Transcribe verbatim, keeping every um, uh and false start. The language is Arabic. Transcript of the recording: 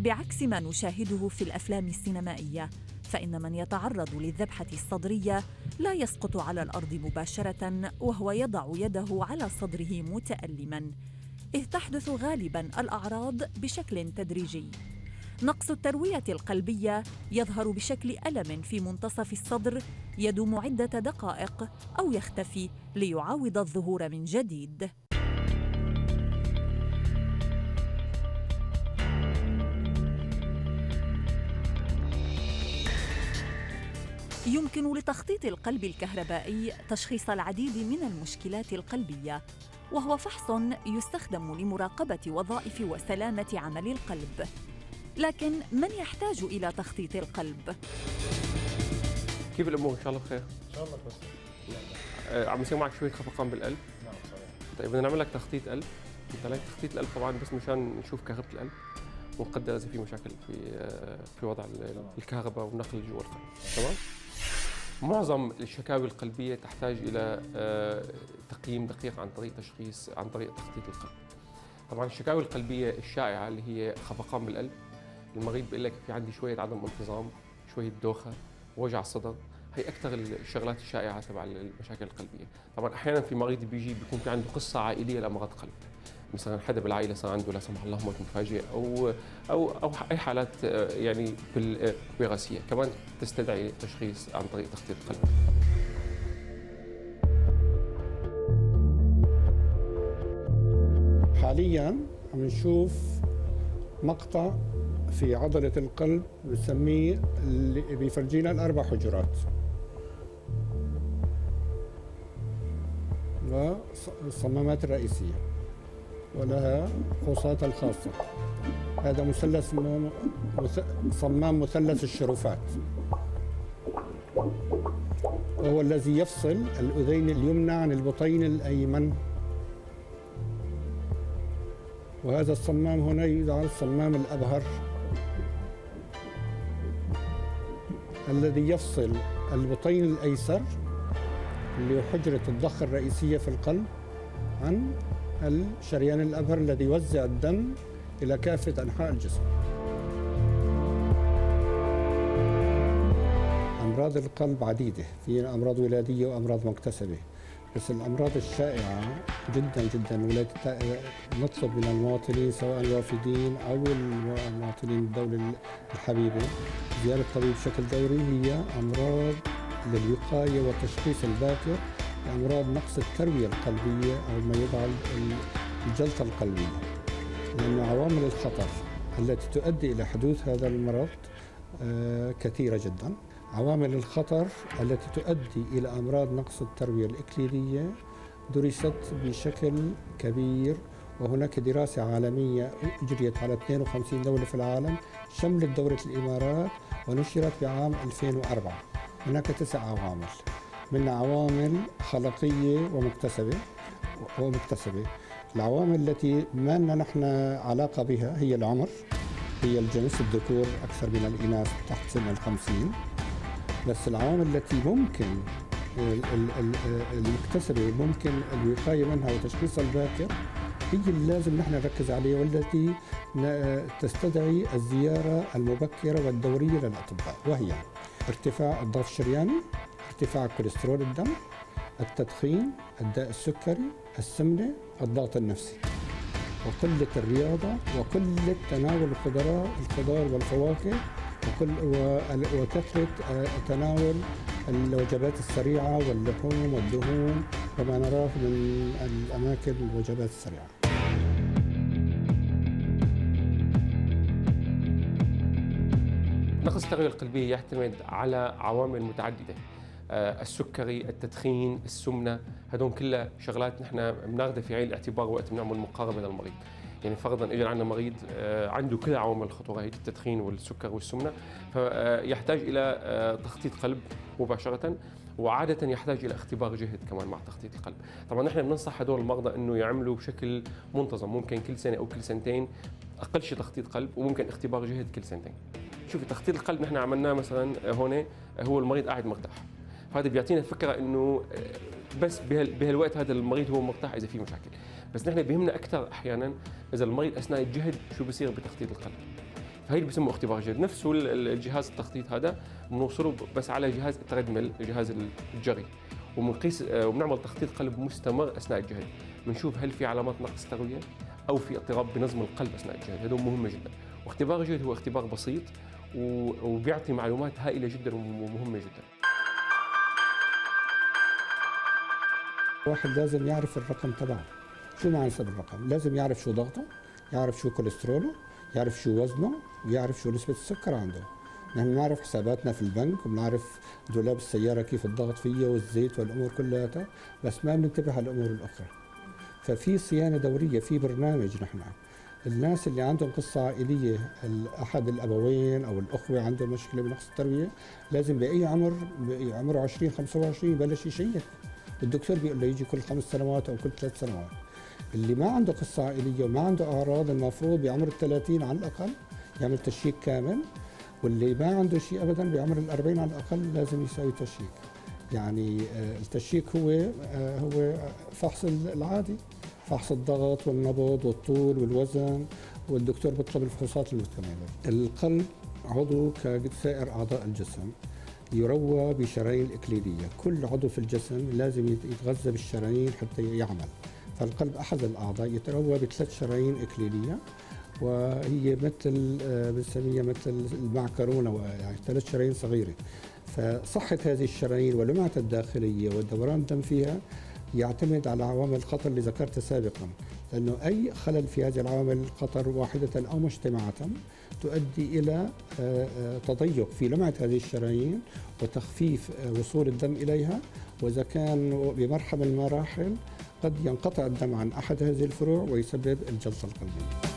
بعكس ما نشاهده في الأفلام السينمائية، فإن من يتعرض للذبحة الصدرية لا يسقط على الأرض مباشرة وهو يضع يده على صدره متألماً، إذ تحدث غالباً الأعراض بشكل تدريجي. نقص التروية القلبية يظهر بشكل ألم في منتصف الصدر يدوم عدة دقائق أو يختفي ليعاود الظهور من جديد. يمكن لتخطيط القلب الكهربائي تشخيص العديد من المشكلات القلبية، وهو فحص يستخدم لمراقبة وظائف وسلامة عمل القلب. لكن من يحتاج إلى تخطيط القلب؟ كيف الأمور؟ إن شاء الله بخير؟ إن شاء الله بس آه، عم يصير معك شوية خفقان بالقلب؟ نعم صحيح. طيب بدنا نعمل لك تخطيط قلب. انت لك تخطيط القلب طبعا بس مشان نشوف كهربة القلب ونقدر إذا في مشاكل في آه، في وضع الكهرباء والنقل جوا القلب، تمام؟ معظم الشكاوي القلبية تحتاج إلى آه، تقييم دقيق عن طريق تشخيص عن طريق تخطيط القلب. طبعا الشكاوي القلبية الشائعة اللي هي خفقان بالقلب، المريض بيقول لك في عندي شوية عدم انتظام، شوية دوخة، وجع صدر، هي أكثر الشغلات الشائعة تبع المشاكل القلبية. طبعا أحيانا في مريض بيجي بيكون في عنده قصة عائلية لأمراض قلب، مثلا حدا بالعائلة صار عنده لا سمح الله موت مفاجئ أو أو أو أي حالات يعني وراثية كمان تستدعي تشخيص عن طريق تخطيط القلب. حاليا عم نشوف مقطع في عضلة القلب بنسميه اللي بيفرجينا الأربع حجرات والصمامات الرئيسية ولها قوساتها الخاصة. هذا مثلث صمام مثلث الشرفات، وهو الذي يفصل الأذين اليمنى عن البطين الأيمن. وهذا الصمام هنا يدعى صمام الأبهر الذي يفصل البطين الأيسر اللي هو حجرة الضخ الرئيسية في القلب عن الشريان الأبهر الذي يوزع الدم إلى كافة أنحاء الجسم. أمراض القلب عديدة، في أمراض ولادية وأمراض مكتسبة، بس الأمراض الشائعة جدا جدا والتي نطلب من المواطنين سواء الوافدين أو المواطنين الدولة الحبيبة زيارة الطبيب بشكل دوري هي أمراض للوقاية والتشخيص الباكر لأمراض نقص التروية القلبية أو ما يدعى الجلطة القلبية، لأن عوامل الخطر التي تؤدي إلى حدوث هذا المرض كثيرة جدا. عوامل الخطر التي تؤدي إلى أمراض نقص التروية الإكليدية درست بشكل كبير، وهناك دراسة عالمية أجريت على اثنين وخمسين دولة في العالم شملت دولة الإمارات ونشرت بعام ألفين وأربعة. هناك تسع عوامل، منها عوامل خلقية ومكتسبة ومكتسبة. العوامل التي ما لنا نحن علاقة بها هي العمر، هي الجنس، الذكور أكثر من الإناث تحت سن الخمسين. بس العوامل التي ممكن المكتسبة ممكن الوقاية منها وتشخيصها الباكر هي اللي لازم نحن نركز عليها، والتي تستدعي الزيارة المبكرة والدورية للأطباء، وهي ارتفاع الضغط الشرياني، ارتفاع كوليسترول الدم، التدخين، الداء السكري، السمنة، الضغط النفسي، وقلة الرياضة، وقلة تناول الخضار الخضار والفواكه، وكل وكثرة تناول الوجبات السريعة واللحوم والدهون وما نراه من الأماكن الوجبات السريعة. نقص التروية القلبية يعتمد على عوامل متعددة، السكري، التدخين، السمنة، هدول كلها شغلات نحن بناخذها في عين الاعتبار وقت بنعمل مقاربة للمريض. يعني فرضا اجى عندنا مريض عنده كل عوامل الخطوره هي التدخين والسكر والسمنه، فيحتاج الى تخطيط قلب مباشره، وعاده يحتاج الى اختبار جهد كمان مع تخطيط القلب. طبعا نحن بننصح هدول المرضى انه يعملوا بشكل منتظم، ممكن كل سنه او كل سنتين اقل شيء تخطيط قلب، وممكن اختبار جهد كل سنتين. شوفي تخطيط القلب نحن عملناه مثلا هون، هو المريض قاعد مرتاح، فهذا بيعطينا فكره انه بس بهالوقت هذا المريض هو مرتاح اذا في مشاكل. بس نحن بيهمنا اكثر احيانا اذا المريض اثناء الجهد شو بصير بتخطيط القلب. فهي اللي بسموه اختبار جهد. نفسه الجهاز التخطيط هذا بنوصله بس على جهاز التريدميل، جهاز الجري، وبنقيس وبنعمل تخطيط قلب مستمر اثناء الجهد، بنشوف هل في علامات نقص ترويه او في اضطراب بنظم القلب اثناء الجهد. هذا مهم جدا. واختبار الجهد هو اختبار بسيط وبيعطي معلومات هائله جدا ومهمه جدا. الواحد لازم يعرف الرقم تبعه. شو معنى حسب الرقم؟ لازم يعرف شو ضغطه، يعرف شو كوليستروله، يعرف شو وزنه، ويعرف شو نسبة السكر عنده. نحن بنعرف حساباتنا في البنك، وبنعرف دولاب السيارة كيف الضغط فيه والزيت والأمور كلها، بس ما بننتبه على الأمور الأخرى. ففي صيانة دورية، في برنامج. نحن الناس اللي عندهم قصة عائلية، أحد الأبوين أو الأخوة عندهم مشكلة بنقص التروية، لازم بأي عمر، عمره عشرين خمسة وعشرين يبلش يشيك. الدكتور بيقول له يجي كل خمس سنوات أو كل ثلاث سنوات. اللي ما عنده قصة عائلية وما عنده أعراض المفروض بعمر الثلاثين على الأقل يعمل تشيك كامل، واللي ما عنده شيء أبدا بعمر الأربعين على الأقل لازم يسوي تشيك. يعني التشيك هو هو فحص العادي، فحص الضغط والنبض والطول والوزن، والدكتور بيطلب الفحوصات المكملة. القلب عضو كسائر أعضاء الجسم، يروى بشرايين إكليلية. كل عضو في الجسم لازم يتغذى بالشرايين حتى يعمل. فالقلب أحد الأعضاء يتروى بثلاث شرايين إكليلية، وهي مثل بنسميها مثل المعكرونة، يعني ثلاث شرايين صغيرة. فصحة هذه الشرايين ولمعة الداخلية ودوران الدم فيها يعتمد على عوامل الخطر اللي ذكرتها سابقا، لأنه أي خلل في هذه العوامل الخطر واحدة أو مجتمعة تؤدي إلى تضيق في لمعة هذه الشرايين وتخفيف وصول الدم إليها، وإذا كان بمرحلة من المراحل قد ينقطع الدم عن أحد هذه الفروع ويسبب الجلطة القلبية.